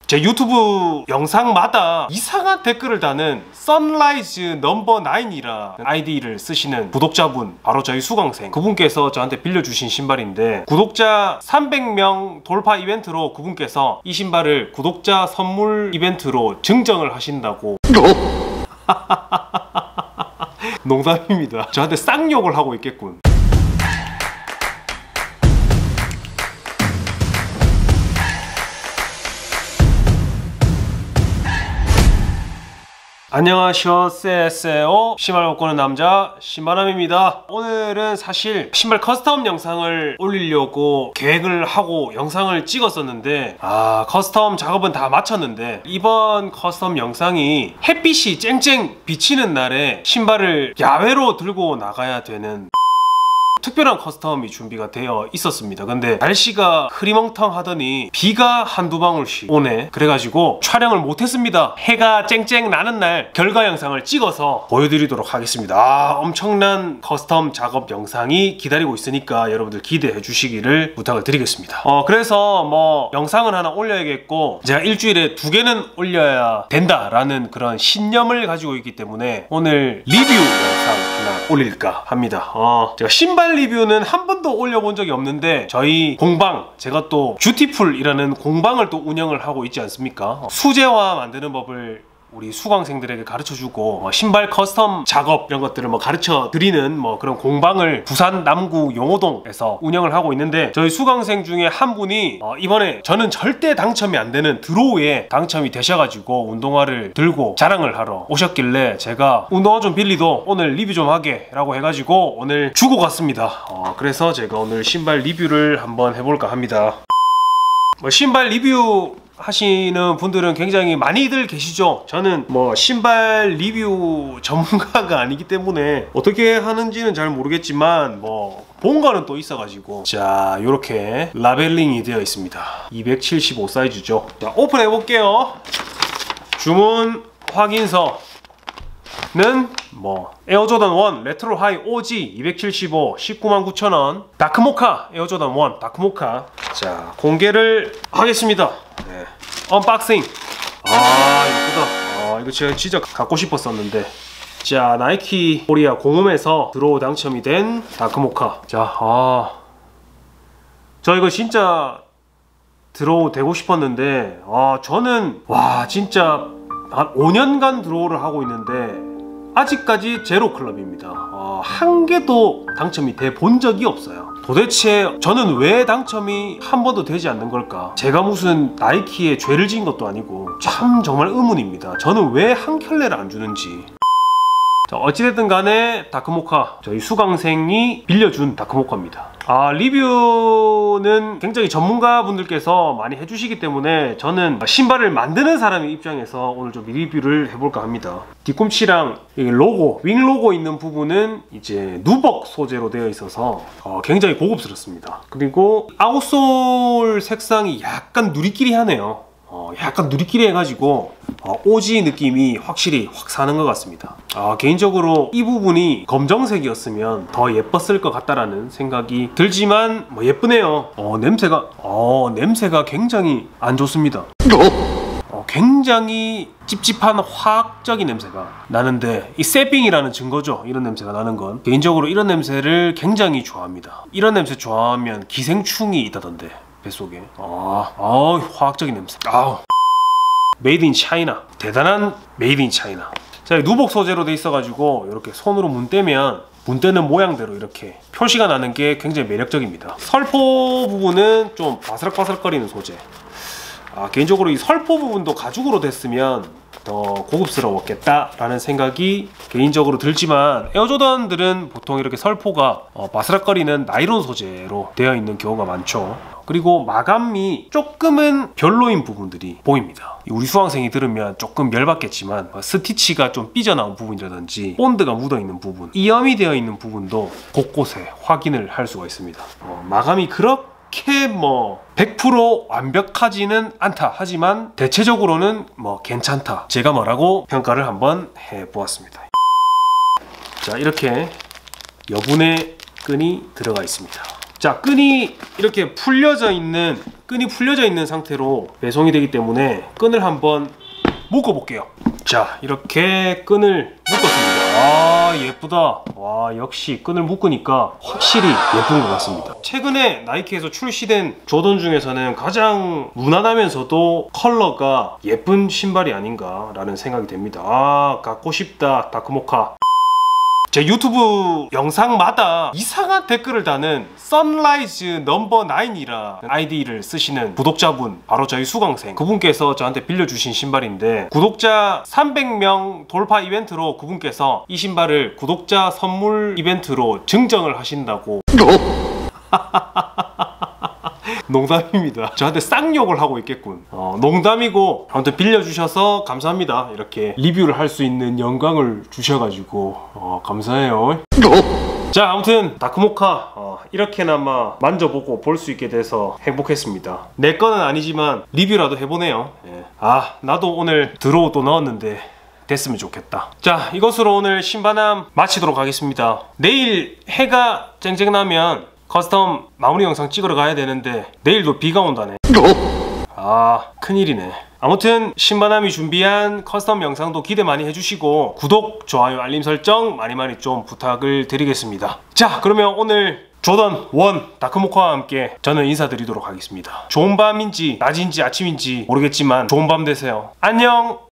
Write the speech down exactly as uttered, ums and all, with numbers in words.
제 유튜브 영상마다 이상한 댓글을 다는 선라이즈 넘버 나인이라 아이디를 쓰시는 구독자분, 바로 저희 수강생 그분께서 저한테 빌려주신 신발인데, 구독자 삼백 명 돌파 이벤트로 그분께서 이 신발을 구독자 선물 이벤트로 증정을 하신다고. 농담입니다. 저한테 쌍욕을 하고 있겠군. 안녕하쇼, 쎄쎄오. 신발 바꾸는 남자 신바람입니다. 오늘은 사실 신발 커스텀 영상을 올리려고 계획을 하고 영상을 찍었었는데, 아 커스텀 작업은 다 마쳤는데 이번 커스텀 영상이 햇빛이 쨍쨍 비치는 날에 신발을 야외로 들고 나가야 되는 특별한 커스텀이 준비가 되어 있었습니다. 근데 날씨가 흐리멍텅하더니 비가 한두 방울씩 오네. 그래가지고 촬영을 못했습니다. 해가 쨍쨍 나는 날 결과 영상을 찍어서 보여드리도록 하겠습니다. 아, 엄청난 커스텀 작업 영상이 기다리고 있으니까 여러분들 기대해 주시기를 부탁을 드리겠습니다. 어 그래서 뭐 영상은 하나 올려야겠고, 제가 일주일에 두 개는 올려야 된다라는 그런 신념을 가지고 있기 때문에 오늘 리뷰 영상 하나 올릴까 합니다. 어 제가 신발 리뷰는 한 번도 올려본 적이 없는데, 저희 공방, 제가 또 뷰티풀이라는 공방을 또 운영을 하고 있지 않습니까? 수제화 만드는 법을 우리 수강생들에게 가르쳐주고, 뭐 신발 커스텀 작업 이런 것들을 뭐 가르쳐 드리는 뭐 그런 공방을 부산 남구 용호동에서 운영을 하고 있는데, 저희 수강생 중에 한 분이 어 이번에 저는 절대 당첨이 안 되는 드로우에 당첨이 되셔가지고 운동화를 들고 자랑을 하러 오셨길래, 제가 운동화 좀 빌리도 오늘 리뷰 좀 하게 라고 해가지고 오늘 주고 갔습니다. 어 그래서 제가 오늘 신발 리뷰를 한번 해볼까 합니다. 뭐 신발 리뷰 하시는 분들은 굉장히 많이들 계시죠. 저는 뭐 신발 리뷰 전문가가 아니기 때문에 어떻게 하는지는 잘 모르겠지만 뭐 본 거는 또 있어가지고, 자 요렇게 라벨링이 되어 있습니다. 이백칠십오 사이즈죠. 자 오픈해 볼게요. 주문 확인서는 뭐 에어조던 일 레트로 하이 오지 이백칠십오 십구만 구천 원, 다크모카 에어조던 일 다크모카. 자 공개를 하겠습니다. 네. 언박싱. 아 이거다. 아 이거 제가 진짜 갖고 싶었었는데. 자 나이키 코리아 공홈에서 드로우 당첨이 된 다크모카. 자 아 저 이거 진짜 드로우 되고 싶었는데, 아 저는 와 진짜 한 오 년간 드로우를 하고 있는데 아직까지 제로 클럽입니다. 어, 한 개도 당첨이 돼 본 적이 없어요. 도대체 저는 왜 당첨이 한 번도 되지 않는 걸까? 제가 무슨 나이키에 죄를 지은 것도 아니고 참 정말 의문입니다. 저는 왜 한 켤레를 안 주는지. 자, 어찌됐든 간에 다크모카, 저희 수강생이 빌려준 다크모카입니다. 아 리뷰는 굉장히 전문가분들께서 많이 해주시기 때문에 저는 신발을 만드는 사람의 입장에서 오늘 좀 리뷰를 해볼까 합니다. 뒤꿈치랑 로고, 윙 로고 있는 부분은 이제 누벅 소재로 되어 있어서 어, 굉장히 고급스럽습니다. 그리고 아웃솔 색상이 약간 누리끼리 하네요. 어, 약간 누리끼리 해가지고 어, 오지 느낌이 확실히 확 사는 것 같습니다. 아, 개인적으로 이 부분이 검정색이었으면 더 예뻤을 것 같다라는 생각이 들지만 뭐 예쁘네요. 어, 냄새가 어, 냄새가 굉장히 안 좋습니다. 어, 굉장히 찝찝한 화학적인 냄새가 나는데, 이 세핑이라는 증거죠. 이런 냄새가 나는 건. 개인적으로 이런 냄새를 굉장히 좋아합니다. 이런 냄새 좋아하면 기생충이 있다던데 뱃속에. 아, 아 화학적인 냄새. 아우. 메이드 인 차이나. 대단한 메이드 인 차이나. 자, 누복 소재로 돼 있어가지고 이렇게 손으로 문 떼면 문 떼는 모양대로 이렇게 표시가 나는 게 굉장히 매력적입니다. 설포 부분은 좀 바스락바스락거리는 소재. 아, 개인적으로 이 설포 부분도 가죽으로 됐으면 더 고급스러웠겠다라는 생각이 개인적으로 들지만, 에어조던들은 보통 이렇게 설포가 어, 바스락거리는 나일론 소재로 되어 있는 경우가 많죠. 그리고 마감이 조금은 별로인 부분들이 보입니다. 우리 수강생이 들으면 조금 열받겠지만 스티치가 좀 삐져나온 부분이라든지 본드가 묻어있는 부분, 이염이 되어 있는 부분도 곳곳에 확인을 할 수가 있습니다. 어, 마감이 그렇게 뭐 백 퍼센트 완벽하지는 않다 하지만 대체적으로는 뭐 괜찮다, 제가 뭐라고 평가를 한번 해보았습니다. 자, 이렇게 여분의 끈이 들어가 있습니다. 자, 끈이 이렇게 풀려져 있는 끈이 풀려져 있는 상태로 배송이 되기 때문에 끈을 한번 묶어 볼게요. 자, 이렇게 끈을 묶었습니다. 아, 예쁘다. 와, 역시 끈을 묶으니까 확실히 예쁜 것 같습니다. 최근에 나이키에서 출시된 조던 중에서는 가장 무난하면서도 컬러가 예쁜 신발이 아닌가 라는 생각이 됩니다. 아, 갖고 싶다 다크모카. 제 유튜브 영상마다 이상한 댓글을 다는 선라이즈 넘버 나인이라 아이디를 쓰시는 구독자분, 바로 저희 수강생 그분께서 저한테 빌려주신 신발인데, 구독자 삼백 명 돌파 이벤트로 그분께서 이 신발을 구독자 선물 이벤트로 증정을 하신다고 농담입니다. 저한테 쌍욕을 하고 있겠군. 어, 농담이고 아무튼 빌려주셔서 감사합니다. 이렇게 리뷰를 할 수 있는 영광을 주셔가지고 어, 감사해요. 자, 아무튼 다크모카 어, 이렇게나마 만져보고 볼 수 있게 돼서 행복했습니다. 내 거는 아니지만 리뷰라도 해보네요. 예. 아, 나도 오늘 드로우 또 넣었는데 됐으면 좋겠다. 자, 이것으로 오늘 신바람 마치도록 하겠습니다. 내일 해가 쨍쨍 나면 커스텀 마무리 영상 찍으러 가야 되는데 내일도 비가 온다네. 아, 큰일이네. 아무튼 신바람이 준비한 커스텀 영상도 기대 많이 해주시고 구독, 좋아요, 알림 설정 많이 많이 좀 부탁을 드리겠습니다. 자, 그러면 오늘 조던 일 다크모카와 함께 저는 인사드리도록 하겠습니다. 좋은 밤인지 낮인지 아침인지 모르겠지만 좋은 밤 되세요. 안녕.